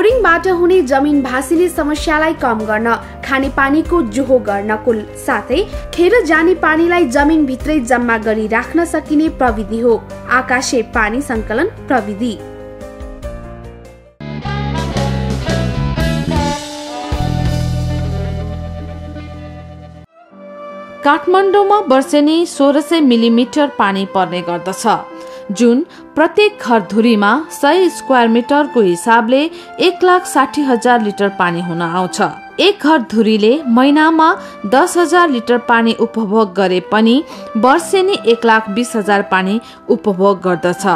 बोरिङबाट हुने जमिन भासिने समस्यालाई कम गर्न, खानेपानीको जोहो गर्नको साथै खेर जाने पानीलाई जमिन भित्रै जम्मा गरी राख्न सकिने प्रविधि हो आकाशे पानी संकलन प्रविधि। काठमाडौँमा वर्षेनी 1600 मिलिमिटर पानी पर्ने गर्दछ, जुन प्रत्येक घरधुरीमा 100 स्क्वायर मिटरको हिसाबले 1,60,000 लिटर पानी हुन आउँछ। एक घरधुरीले महिनामा 10,000 लिटर पानी उपभोग गरे पनि वर्षेनी 1,20,000 पानी उपभोग गर्दछ।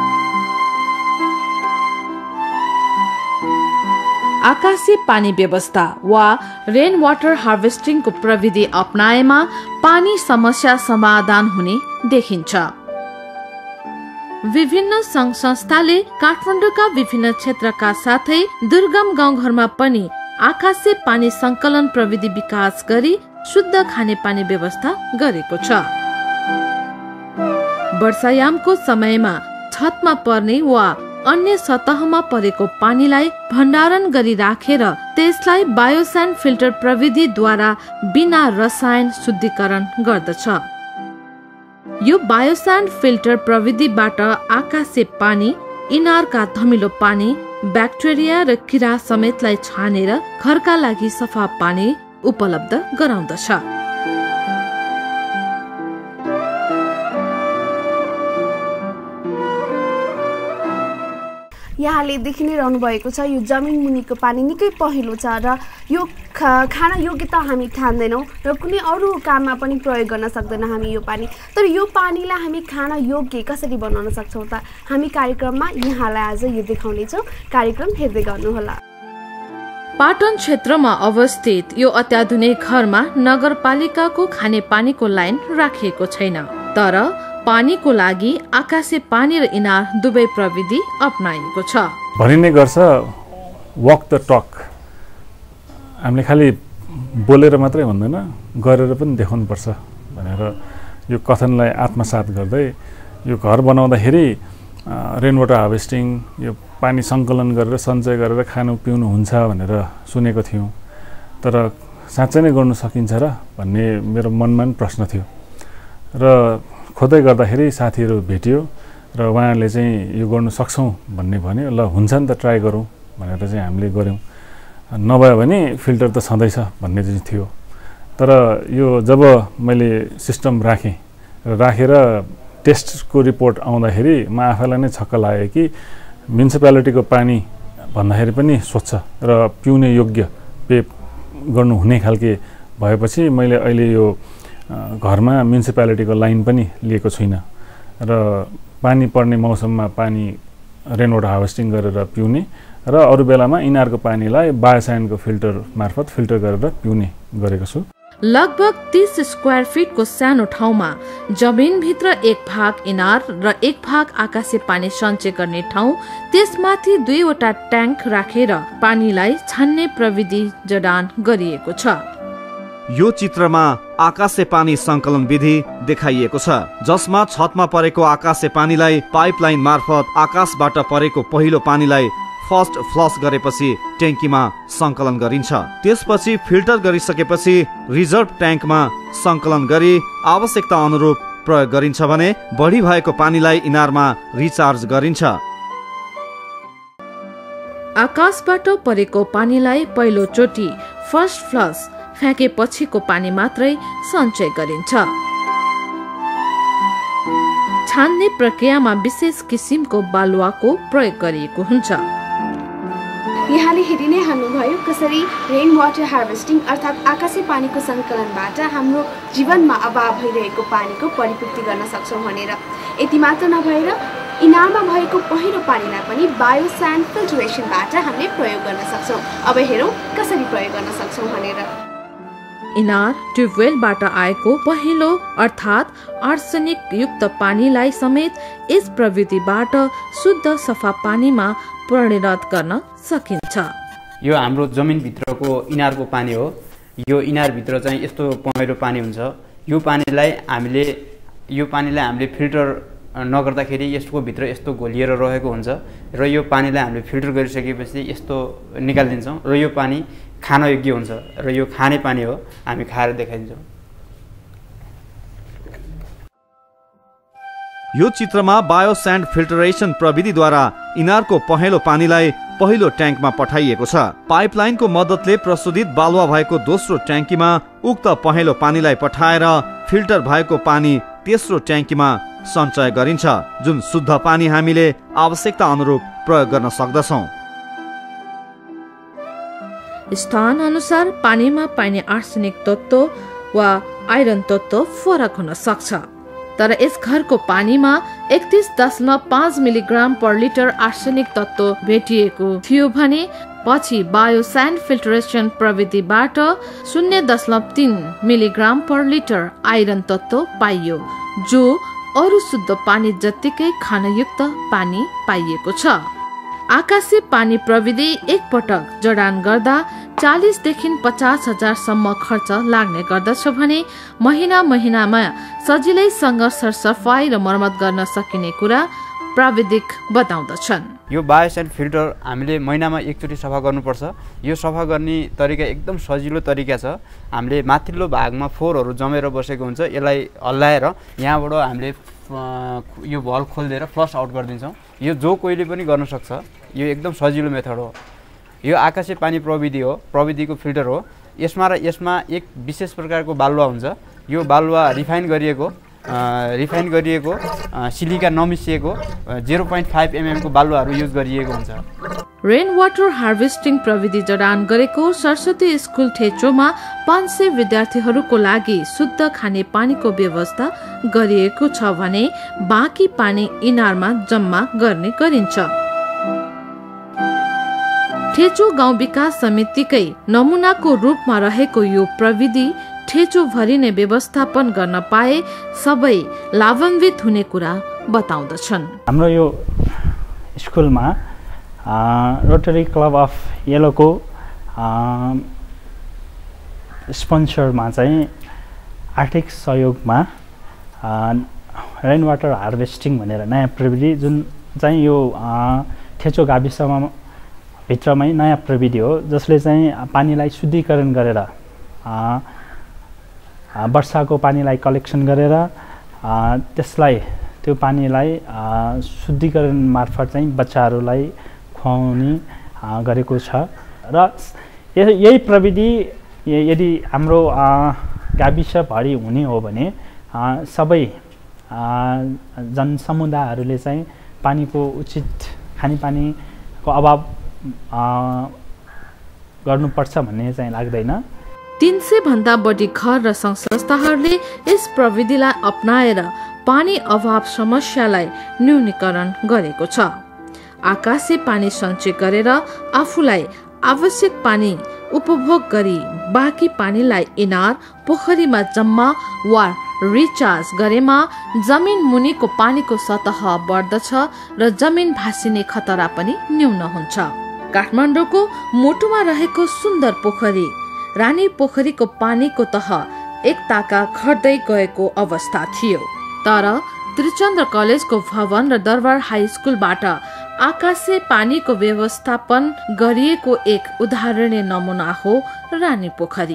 आकाशी पानी व्यवस्था वा रेन वाटर हार्वेस्टिङको प्रविधि अपनाएमा पानी समस्या समाधान हुने देखिन्छ। विभिन्न संघ संस्थाले काठमाडौँका विभिन्न क्षेत्रका साथै दुर्गम गाउँघरमा पनि आकाशे पानी संकलन प्रविधि विकास गरी शुद्ध खानेपानी व्यवस्था गरेको छ। वर्षायामको समयमा छतमा पर्ने वा अन्य सतहमा परेको पानीलाई भण्डारण गरी राखेर त्यसलाई बायोस्यान्ड फिल्टर प्रविधिद्वारा बिना रसायन शुद्धिकरण गर्दछ। यो बायोस्यान्ड फिल्टर प्रविधिबाट आकाशे पानी, इनारका धमिलो पानी, ब्याक्टेरिया र किरा समेतलाई छानेर घरका लागि सफा पानी उपलब्ध गराउँदछ। यहाँले देखि नै रहनु भएको छ यो जमिन मुनिको पानी निकै पहिलो छ र यो खान योग्य त हामी ठान्दैनौँ र कुनै अरू काममा पनि प्रयोग गर्न सक्दैन हामी यो पानी। तर यो पानीलाई हामी खान योग्य कसरी बनाउन सक्छौँ त हामी कार्यक्रममा यहाँलाई आज यो देखाउनेछौँ। कार्यक्रम हेर्दै गर्नुहोला। पाटन क्षेत्रमा अवस्थित यो अत्याधुनिक घरमा नगरपालिकाको खानेपानीको लाइन राखिएको छैन, तर पानीको लागि आकाशे पानी र इनार दुवै प्रविधि अपनाइएको छ। भनिने गर्छ वक द टक, हामीले खालि बोलेर मात्रै हुँदैन, गरेर पनि देखाउनुपर्छ भनेर यो कथनलाई आत्मसात गर्दै यो घर बनाउँदाखेरि रेन वाटर हार्भेस्टिङ, यो पानी सङ्कलन गरेर सञ्चय गरेर खानु पिउनु हुन्छ भनेर सुनेको थियौँ। तर साँच्चै नै गर्नु सकिन्छ र भन्ने मेरो मनमा पनि प्रश्न थियो र खोदै गर्दाखेरि साथीहरू भेटियो र उहाँहरूले चाहिँ यो गर्नु सक्छौँ भन्ने भन्यो। ल हुन्छ नि त ट्राई गरौँ भनेर चाहिँ हामीले गऱ्यौँ। नभए भने फिल्टर त छँदैछ भन्ने चाहिँ थियो। तर यो जब मैले सिस्टम राखेर टेस्टको रिपोर्ट आउँदाखेरि म आफैलाई नै छक्क लाग्यो कि म्युनिसिपालिटीको पानी भन्दाखेरि पनि स्वच्छ र पिउने योग्य पे गर्नुहुने खालके भएपछि मैले अहिले यो घरमा म्युनिसिपालिटीको लाइन पनि लिएको छुइनँ र पानी पर्ने मौसममा पानी रेन वाटर हार्भेस्टिङ गरेर पिउने र अरू बेलामा इनारको पानीलाई बायोस्यान्डको फिल्टर मार्फत फिल्टर गरेर पिउने गरेको छु। लगभग 30 स्क्वायर फिटको सानो ठाउँमा जमिनभित्र एक भाग इनार र एक भाग आकाशे पानी सञ्चय गर्ने ठाउँ, त्यसमाथि 2 वटा ट्याङ्क राखेर पानीलाई छान्ने प्रविधि जडान गरिएको छ। यो चित्रमा आकाशे पानी संकलन विधि देखाइएको छ, जसमा छतमा परेको आकाशे पानीलाई पाइपलाइन मार्फत आकाशबाट परेको पहिलो पानीलाई फर्स्ट फ्लश गरेपछि ट्याङ्कीमा संकलन गरिन्छ। त्यसपछि फिल्टर गरिसकेपछि रिजर्भ ट्याङ्कमा संकलन गरी आवश्यकता अनुरूप प्रयोग गरिन्छ भने बढी भएको पानीलाई इनारमा रिचार्ज गरिन्छ। आकाशबाट परेको पानीलाई पहिलो चोटि फर्स्ट फ्लश फ्याँकेपछिको पानी मात्रै सञ्चय गरिन्छ। छान्ने प्रक्रियामा विशेष किसिमको बालुवाको प्रयोग गरिएको हुन्छ। यहाँले हेरि नै हाल्नुभयो कसरी रेन वाटर हार्भेस्टिङ अर्थात् आकाशे पानीको सङ्कलनबाट हाम्रो जीवनमा अभाव भइरहेको पानीको परिपूर्ति गर्न सक्छौँ भनेर। यति मात्र नभएर इनारमा भएको पहिलो पानीलाई पनि बायोस्यान्ड फिल्ट्रेसनबाट हामीले प्रयोग गर्न सक्छौँ। अब हेरौँ कसरी प्रयोग गर्न सक्छौँ भनेर। इनार ट्युबवेलबाट आएको पहिलो अर्थात् आर्सेनिक युक्त पानीलाई समेत यस प्रविधिबाट शुद्ध सफा पानीमा परिणत गर्न सकिन्छ। यो हाम्रो जमिनभित्रको इनारको पानी हो। यो इनारभित्र चाहिँ यस्तो पहेँलो पानी हुन्छ। यो पानीलाई हामीले फिल्टर नगर्दाखेरि यसको भित्र यस्तो घोलिएर रहेको हुन्छ र यो पानीलाई हामीले फिल्टर गरिसकेपछि यस्तो निकालिदिन्छौँ र यो पानी खान योग्य हुन्छ र यो खाने पानी हो, हामी खाएर देखाइदिन्छौँ। यो चित्रमा बायोस्यान्ड फिल्टरेसन प्रविधिद्वारा इनारको पहेँलो पानीलाई पहिलो ट्याङ्कमा पठाइएको छ। पाइपलाइनको मद्दतले प्रशोधित बालुवा भएको दोस्रो ट्याङ्कीमा उक्त पहेँलो पानीलाई पठाएर फिल्टर भएको पानी तेस्रो ट्याङ्कीमा सञ्चय गरिन्छ, जुन शुद्ध पानी हामीले आवश्यकता अनुरूप प्रयोग गर्न सक्दछौँ। स्थान अनुसार पानीमा पाइने आर्सेनिक तत्त्व वा आइरन तत्त्व फरक हुन सक्छ, तर यस घरको पानीमा 31.5 मिलिग्राम पर लिटर आर्सेनिक तत्त्व भेटिएको थियो भने पछि बायोस्यान्ड फिल्टरेसन प्रविधिबाट 0.3 मिलिग्राम पर लिटर आइरन तत्त्व पाइयो, जो अरू शुद्ध पानी जत्तिकै खानयुक्त पानी पाइएको छ। आकाशे पानी प्रविधि एक पटक जडान गर्दा 40 देखि 50 हजार सम्म खर्च लाग्ने गर्दछ भने महिनामा सजिलैसँग सरसफाई र मर्मत गर्न सकिने कुरा प्राविधिक बताउँदछन्। यो बायोस्यान्ड फिल्टर हामीले महिनामा एकचोटि सफा गर्नुपर्छ। यो सफा गर्ने तरिका एकदम सजिलो तरिका छ। हामीले माथिल्लो भागमा फोहोरहरू जमेर बसेको हुन्छ, यसलाई हल्लाएर यहाँबाट हामीले यो भल खोलिदिएर फ्लस आउट गरिदिन्छौँ। यो जो कोहीले पनि गर्न सक्छ, यो एकदम सजिलो मेथड हो। यो आकाशे पानी प्रविधि हो, प्रविधिको फिल्टर हो। यसमा एक विशेष प्रकारको बालुवा हुन्छ। यो बालुवा रिफाइन गरिएको सिलिका नमिसिएको 0.5 mm को बालुवाहरू युज गरिएको हुन्छ। रेन वाटर हार्भेस्टिङ प्रविधि जडान गरेको सरस्वती स्कुल ठेचोमा 500 विद्यार्थीहरूको लागि शुद्ध खाने पानीको व्यवस्था गरिएको छ भने बाँकी पानी इनारमा जम्मा गर्ने गरिन्छ। ठेचो गाउँ विकास समितिकै नमुनाको रूपमा रहेको यो प्रविधि ठेचो भरि नै व्यवस्थापन गर्न पाए सबै लाभान्वित हुने कुरा बताउँदछन्। हाम्रो यो स्कुलमा रोटरी क्लब अफ येलोको स्पोन्सरमा चाहिँ आर्थिक सहयोगमा रेन वाटर हार्भेस्टिङ भनेर नयाँ प्रविधि, जुन चाहिँ यो ठेचो गाविसमा भित्रमै नयाँ प्रविधि हो, जसले चाहिँ पानीलाई शुद्धिकरण गरेर वर्षाको पानीलाई कलेक्सन गरेर त्यसलाई त्यो पानीलाई शुद्धिकरण मार्फत चाहिँ बच्चाहरूलाई खुवाउने गरेको छ। र यही प्रविधि यदि हाम्रो गाविसभरि हुने हो भने सबै जनसमुदायहरूले चाहिँ पानीको उचित खानेपानीको अभाव गर्नुपर्छ भन्ने चाहिँ लाग्दैन। 300 भन्दा बढी घर र संस्थाहरूले यस प्रविधिलाई अपनाएर पानी अभाव समस्यालाई न्यूनीकरण गरेको छ। आकाशे पानी सञ्चय गरेर आफूलाई आवश्यक पानी उपभोग गरी बाँकी पानीलाई इनार पोखरीमा जम्मा वा रिचार्ज गरेमा जमिन मुनिको पानीको सतह बढ्दछ र जमिन भासिने खतरा पनि न्यून हुन्छ। काठमाडौँको मोटुमा रहेको सुन्दर पोखरी रानी पोखरीको पानीको तह एक ताका घट्दै गएको अवस्था थियो, तर त्रिचन्द्र कलेजको भवन र दरबार हाई स्कुलबाट आकाशे पानीको व्यवस्थापन गरिएको एक उदाहरणीय नमुना हो रानी पोखरी।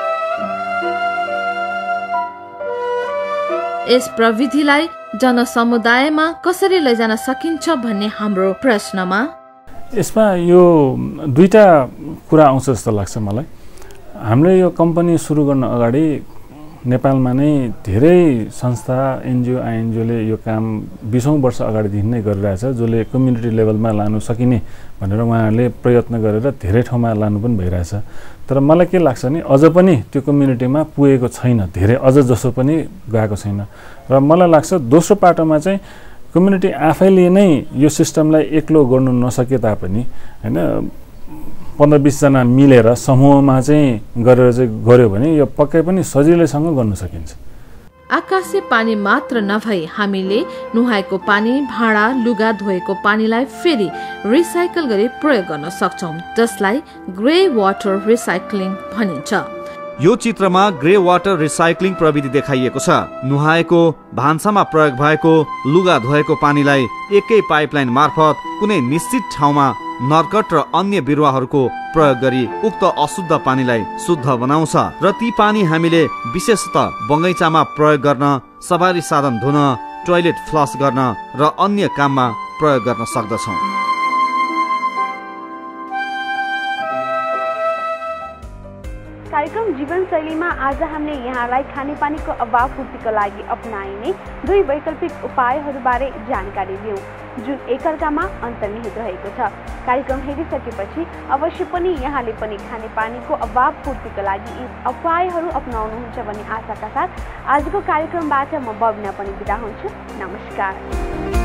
यस प्रविधिलाई जनसमुदायमा कसरी लैजान सकिन्छ भन्ने हाम्रो प्रश्नमा यसमा यो दुईटा कुरा आउँछ जस्तो लाग्छ मलाई। हामीले यो कम्पनी सुरु गर्न अगाडि नेपालमा नै धेरै संस्था एनजिओ आइएनजिओले यो काम 20औं वर्ष अगाडिदेखि नै गरिरहेछ, जसले कम्युनिटी लेभलमा लानु सकिने भनेर उहाँहरूले प्रयत्न गरेर धेरै ठाउँमा लानु पनि भइरहेछ। तर मलाई के लाग्छ नि, अझ पनि त्यो कम्युनिटीमा पुगेको छैन, धेरै अझ जसो पनि गएको छैन। र मलाई लाग्छ दोस्रो पाटोमा चाहिँ कम्युनिटी आफैले नै यो सिस्टमलाई एक्लो गर्नु नसके तापनि हैन 15-20 जना मिलेर समूहमा चाहिँ गरेर चाहिँ गर्यो भने यो पक्कै पनि सजिलैसँग गर्न सकिन्छ। आकाशे पानी मात्र नभई हामीले नुहाएको पानी, भाँडा, लुगा धोएको पानीलाई फेरि रिसाइकल गरी प्रयोग गर्न सक्छौं, जसलाई ग्रे वाटर रिसाइक्लिङ भनिन्छ। यो चित्रमा ग्रे वाटर रिसाइक्लिङ प्रविधि देखाइएको छ। नुहाएको, भान्सामा प्रयोग भएको, लुगा धोएको पानीलाई एकै पाइपलाइन मार्फत कुनै निश्चित ठाउँमा नर्कट र अन्य बिरुवाहरूको प्रयोग गरी उक्त अशुद्ध पानीलाई शुद्ध बनाउँछ र ती पानी हामीले विशेषतः बगैँचामा प्रयोग गर्न, सवारी साधन धुन, टोयलेट फ्लस गर्न र अन्य काममा प्रयोग गर्न सक्दछौँ। कार्यक्रम जीवनशैलीमा आज हामीले यहाँलाई खानेपानीको अभाव पूर्तिको लागि अपनाइने 2 वैकल्पिक उपायहरूबारे जानकारी दियौँ, जुन एकअर्कामा अन्तर्निहित रहेको छ। कार्यक्रम हेरिसकेपछि अवश्य पनि यहाँले पनि खानेपानीको अभाव पूर्तिको लागि यी उपायहरू अपनाउनुहुन्छ भन्ने आशाका साथ आजको कार्यक्रमबाट म बबिना पनि बिदा हुन्छु। नमस्कार।